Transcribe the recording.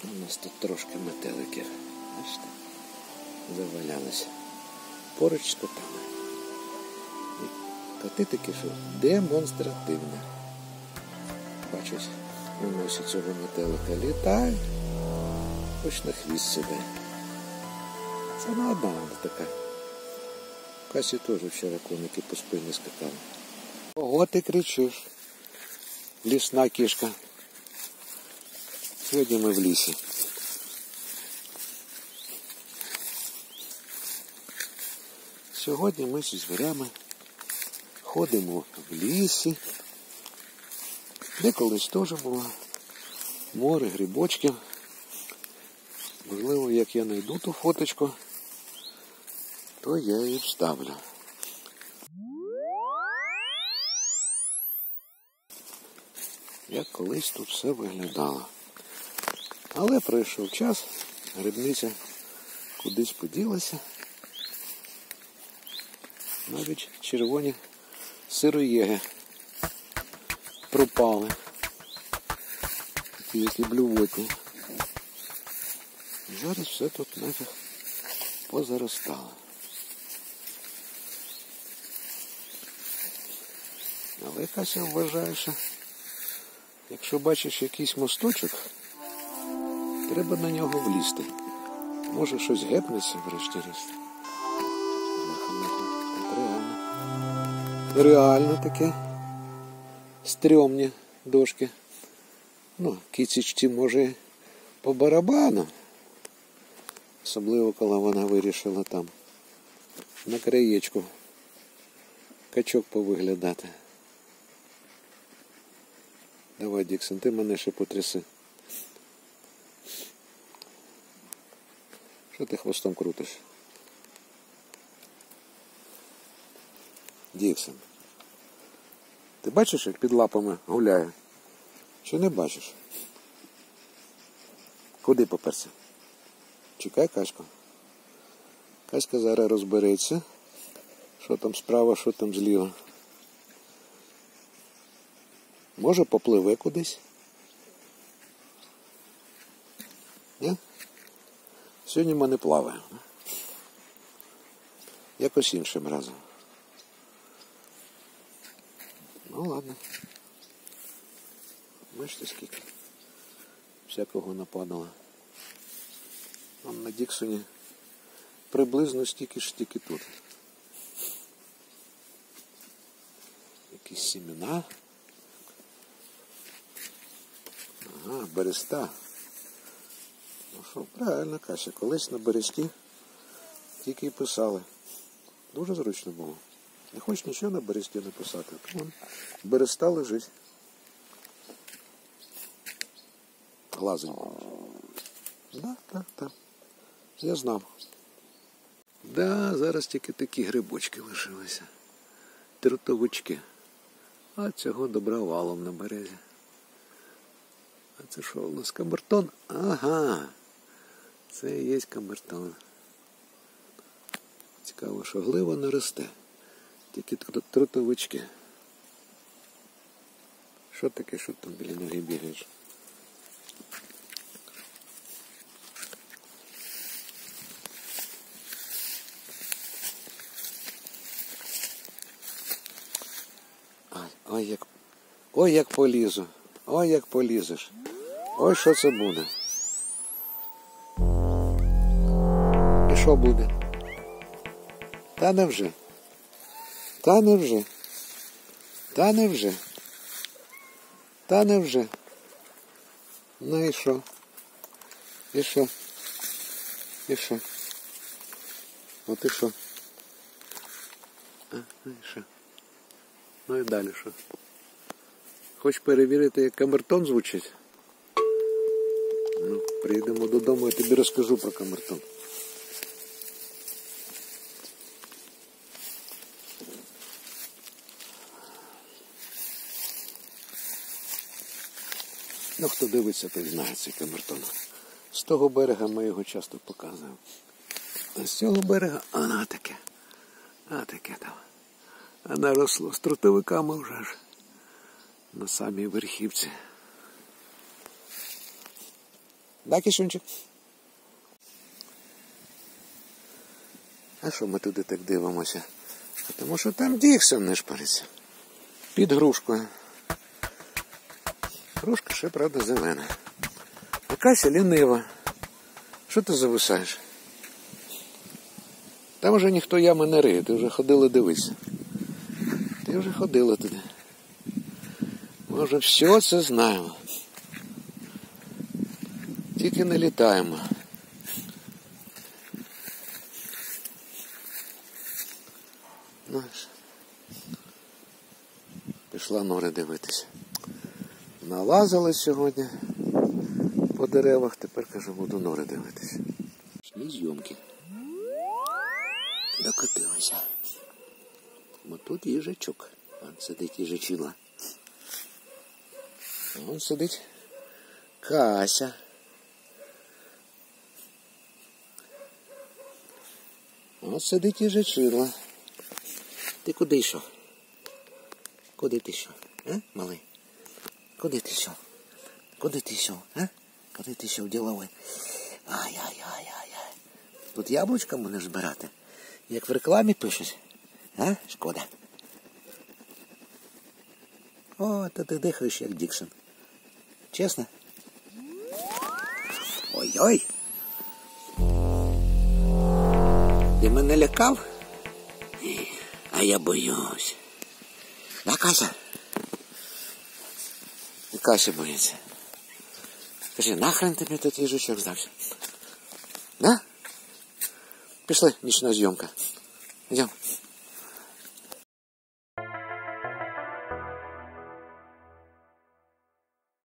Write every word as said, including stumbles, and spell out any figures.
У нас тут трошки метеликів. Бачите? Завалялися. Поруч з котами. І коти такі, що демонстративні. Бачать, виносять цього метелика, літають, хоч на хвіст сідай. Це не одна вона така. В Касі теж вчора коники по спині скакали. Ого, ти кричиш, лісна кішка. Сьогодні ми в лісі. Сьогодні ми зі звірями ходимо в лісі, де колись теж було море грибочків. Можливо, як я знайду ту фоточку, то я її вставлю. Як колись тут все виглядало. Але пройшов час, грибниця кудись поділася. Навіть червоні сироєги пропали. Такі, які блювотні. І зараз все тут нафіг позаростало. Але Кася вважає, що якщо бачиш якийсь мосточок, треба на нього влізти. Може щось гепнеться врешті-решт. Реально. Реально таке. Стрьомні дошки. Ну, кицічці може по барабану. Особливо, коли вона вирішила там на краєчку качок повиглядати. Давай, Діксон, ти мене ще потряси. Що ти хвостом крутиш? Діксон, ти бачиш, як під лапами гуляє? Чи не бачиш? Куди поперся? Чекай, Касько. Каська зараз розбереться, що там справа, що там зліва. Може, попливе кудись? Ні? Сьогодні ми не плаваємо. Якось іншим разом. Ну ладно. Бачите, скільки всякого нападало. Вон на Діксоні приблизно стільки ж, стільки тут. Якісь сімена. Ага, береста. Ну що, правильно, Кася, колись на бересті тільки й писали. Дуже зручно було. Не хочеш нічого на бересті написати. Вон, береста лежить. Глазень. Да, так, так. Я знав. Да, зараз тільки такі грибочки лишилися. Трутовички. А цього добра валом на березі. А це що у нас? Камертон? Ага. Це і є камертон. Цікаво, що глива не росте. Тільки трутовички. Що таке, що там біля ноги бігаєш? Ой, як, ой, як полізу. Ой, як полізеш. Ой, що це буде. І що буде? Та невже? Та невже? Та невже? Та невже? Ну і що? І що? І що? От і що? А, ну і що? Ну і далі що? Хочеш перевірити, як камертон звучить? Ну, приїдемо додому, я тобі розкажу про камертон. Ну, хто дивиться, той знає цей камертон. З того берега ми його часто показуємо. А з цього берега, а таке, а таке там. А наросло з трутовиками вже ж на самій верхівці. Да, Кішунчик? А що ми туди так дивимося? Тому що там Діксон не шпариться. Під грушкою. Грушка ще, правда, зелена. Якась лінива. Що ти зависаєш? Там вже ніхто ями не риє, ти вже ходила дивись. Ти вже ходила туди. Ми вже все це знаємо. Тільки не літаємо. Знаєш, пішла нори дивитися. Налазили сьогодні по деревах, тепер, кажу, буду нори дивитися. Пішли зйомки. Докотилися. Бо тут їжачок. Вон сидить їжачила. А вон сидить Кася. Ось сидить їжачила. Ти куди йшов? Куди ти йшов? А, малий? Куди ти йшов? Куди ти йшов? А? Куди ти йшов, діловий? Ай-ай-ай-ай-ай. Тут яблучка будеш збирати? Як в рекламі пишуть? А? Шкода. О, то ти дихаєш як Діксон. Чесно? Ой-ой. Ти мене лякав? А я боюсь. Да, Кася? І Кася боїться. Скажи, нахрен тобі тут їжачок здався? Да? Пішли, нічна зйомка. Йдемо.